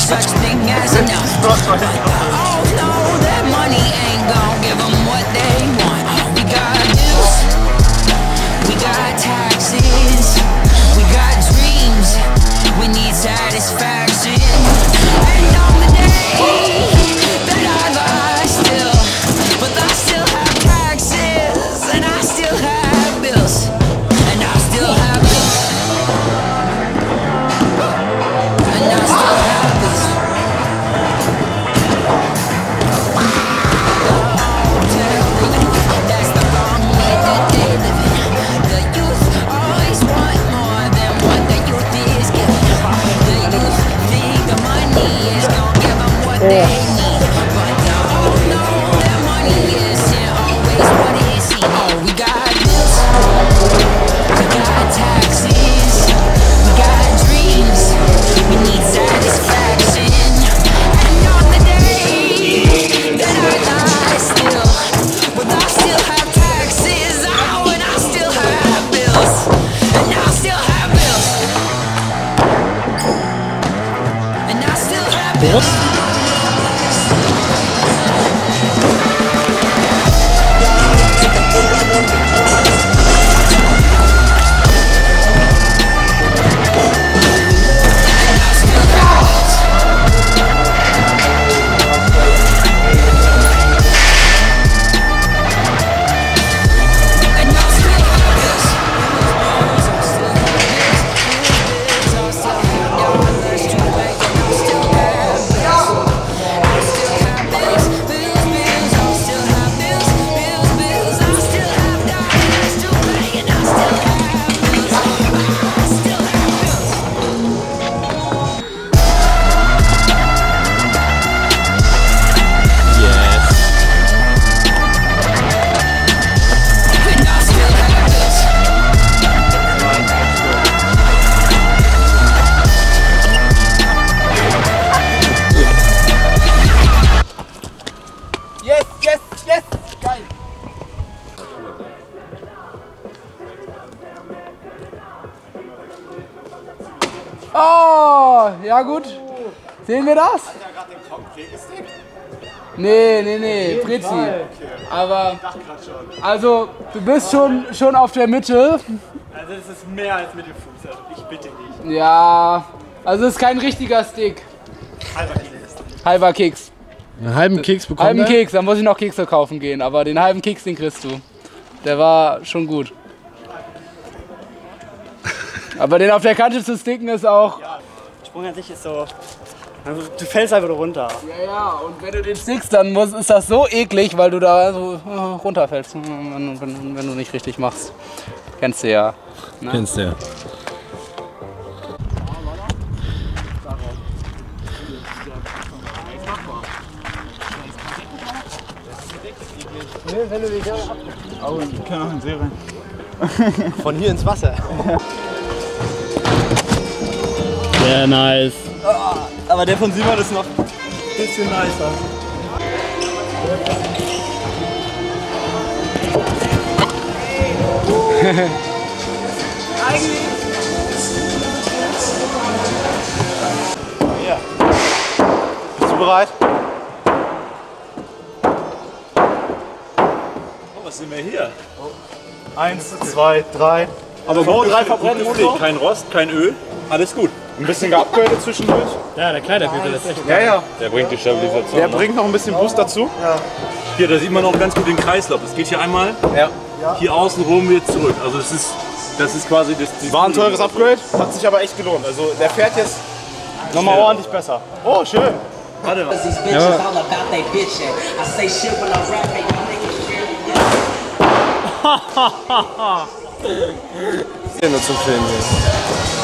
such thing as enough. But oh no, that money ain't gon' give them what they want. We got bills, we got taxes, we got dreams, we need satisfaction. And on the day that I lie still, but I still have taxes, and I still have bills, and I still have bills, and I still have bills. That's the wrong way that they live in. The youth always want more than what the youth is given. The youth think the money is gonna give them what they need, but oh no, that money isn't always what it seems. Oh, we got bills, we got taxes, we got dreams, we need satisfaction. And on the day that I die still, but I still have taxes, oh, and I still have bills, and I still have bills, and I still have bills. Yes, yes, yes! Geil! Oh, ja gut. Sehen wir das? Nee, Fritzi. Aber, also, du bist schon auf der Mitte. Also das ist mehr als Mittelfuß, also ich bitte dich. Ja, also es ist kein richtiger Stick. Halber Keks. Einen halben Keks bekommen. Halben Keks, dann muss ich noch Kekse kaufen gehen, aber den halben Keks, den kriegst du. Der war schon gut. Aber den auf der Kante zu sticken ist auch... Ja, der Sprung an sich ist so... Du fällst einfach nur runter. Ja, und wenn du den stickst, dann ist das so eklig, weil du da so runterfällst, wenn du nicht richtig machst. Kennst du ja. Ne? Kennst du ja. Oh, ich kann auch in den See rein. Von hier ins Wasser. Sehr nice. Aber der von Simon ist noch ein bisschen nicer. Eigentlich. Ja. Bist du bereit? Oh, was sind wir hier? 1, 2, 3. Aber So, gut, 3 Verbrennen gut, Motor. kein Rost, kein Öl, alles gut. Ein bisschen geupgradet zwischendurch. Ja, der Kleiderbügel ist echt Ja, ja. Der bringt die Stabilisation. Der ne? bringt noch ein bisschen Boost dazu. Hier, da sieht man auch ganz gut den Kreislauf. Es geht hier einmal, Ja. hier außen rum wieder zurück. Also das ist quasi das. War ein teures Upgrade, hat sich aber echt gelohnt. Also der fährt jetzt nochmal ordentlich besser. Oh, schön. Warte mal. These bitches all about they bitchin'. I say shit when I rap, make you niggas shit. Hier nur zum Filmen.